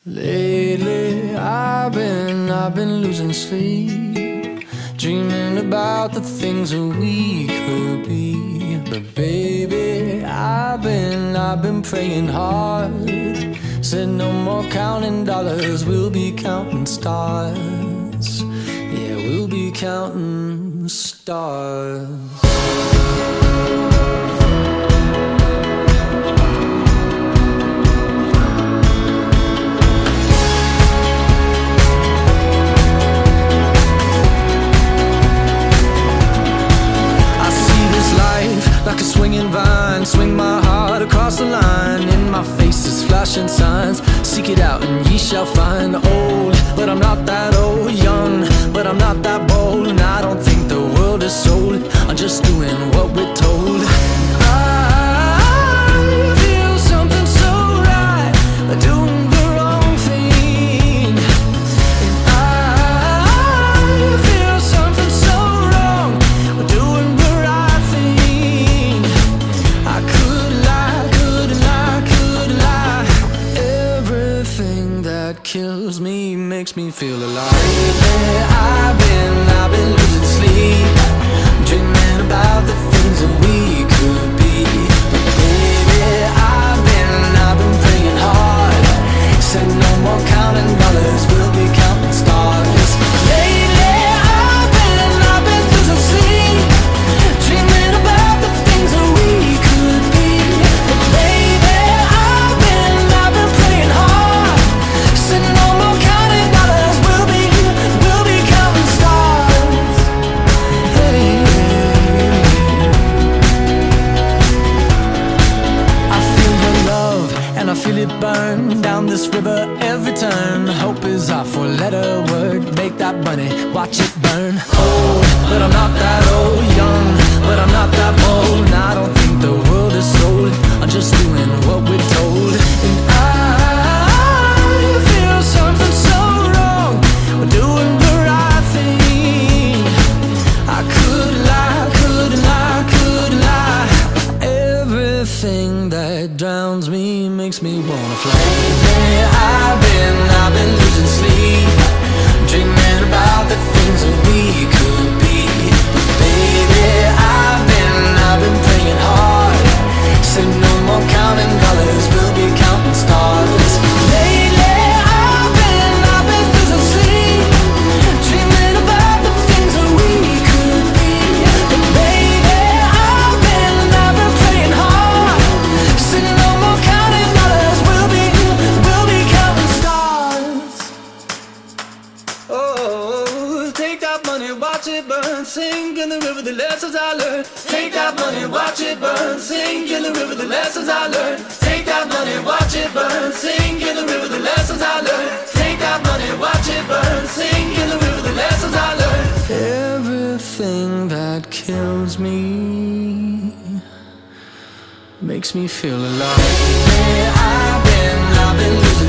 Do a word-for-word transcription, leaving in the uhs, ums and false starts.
Lately, I've been, I've been losing sleep, dreaming about the things that we could be. But baby, I've been, I've been praying hard. Said no more counting dollars, we'll be counting stars. Yeah, we'll be counting stars. Like a swinging vine, swing my heart across the line. In my face is flashing signs, seek it out and ye shall find. Old, but I'm not that old. Young, but I'm not that bold. And I don't think the world is sold, I'm just doing what we're told. I feel something so right, doing the wrong thing. And I feel something so wrong, doing the right thing. I could lie, could lie, could lie. Everything that kills me makes me feel alive. Lately, I've been, I've been losing sleep, dreaming about the things that we could be. But baby, I've been, I've been praying hard. Said no more counting dollars, we'll be counting stars. Lately, I've been, I've been losing sleep, dreaming about the things that we could be. But baby, I've been, I've been praying hard. Said no more counting dollars, we'll be, we'll be counting stars. Hey. I feel your love and I feel it burn down this river every turn. Hope is our four-letter word. Make that money, watch it burn. Old, but I'm not that old. Young, but I'm not that bold. And I don't think the world is sold, I'm just doing what we're told. And I feel something so wrong, we're doing the right thing. I could lie, could lie, could lie. Everything that drowns me makes me wanna fly. Lately, I've been, I've been losing sleep, dreaming about the things that we could be. But baby, I've been, I've been praying hard. Said no more counting dollars, we'll be counting stars. Lately, I've been, I've been losing sleep, dreaming about the things that we could be. But baby, I've been, I've been praying hard. Said no more counting dollars, we'll be, we'll be counting stars. Oh, take that money, watch it burn, sink in the river, the lessons I learned. Take that money, watch it burn, sink in the river, the lessons I learned. Take that money, watch it burn, sink in the river, the lessons I learned. Take that money, watch it burn, sink in the river, the lessons I learned. Everything that kills me makes me feel alive. Lately, I've been, I've been losing